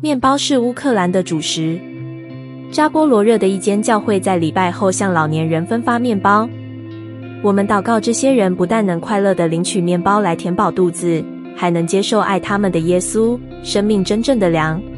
面包是乌克兰的主食。扎波罗热的一间教会在礼拜后向老年人分发面包。我们祷告这些人不但能快乐地领取面包来填饱肚子，还能接受爱他们的耶稣，生命真正的粮。